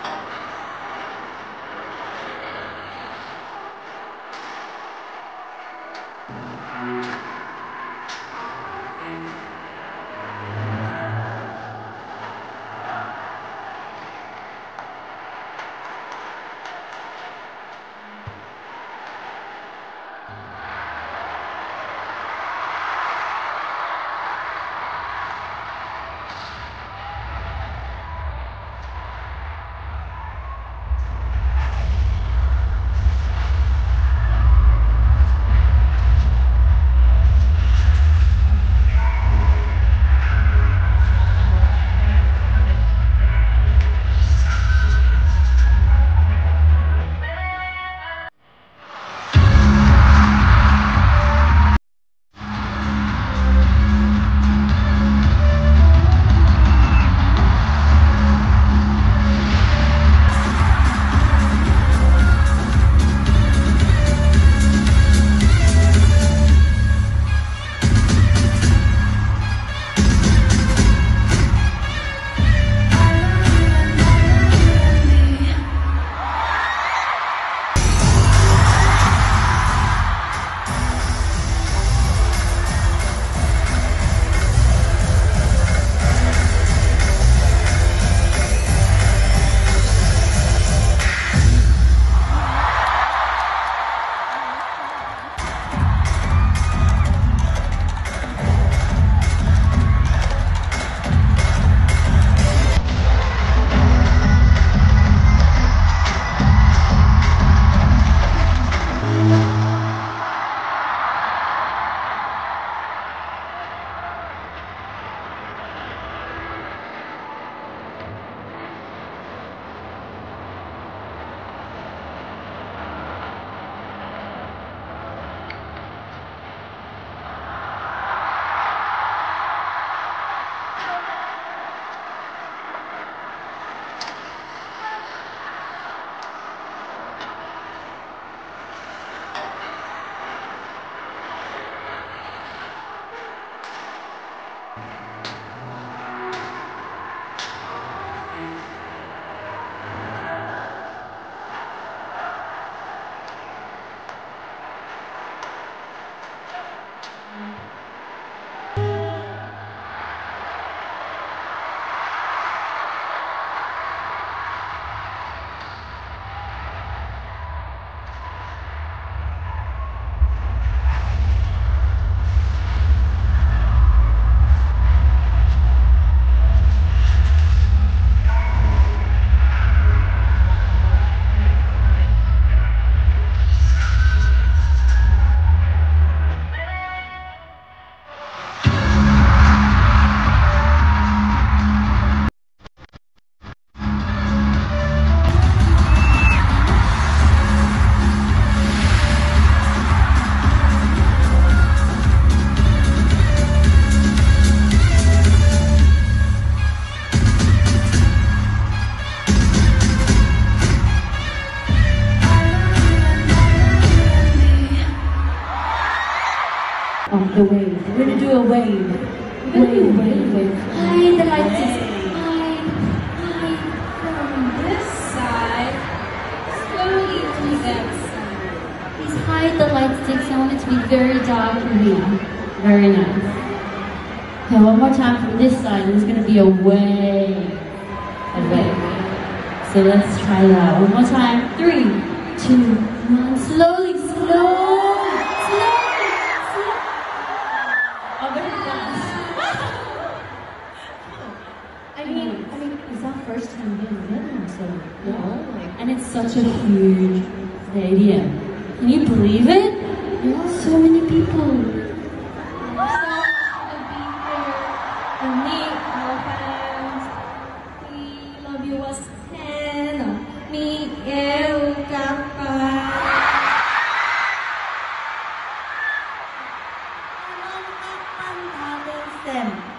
The wave. We're gonna do a wave. Wave. Hide the lights. Hide from this side. Slowly to that side. Please hide the light sticks. I want it to be very dark in here. Very nice. Okay, one more time from this side. There's gonna be a wave. A wave. So let's try that. One more time. 3, 2, 1. Slowly, slowly. I mean, it's our first time being in Vietnam, so yeah. And it's such a huge stadium. Can you believe it? Yeah. So many people. We're so happy to be here and meet our fans. We love you as fan. Miguel Capa. Anh Sam.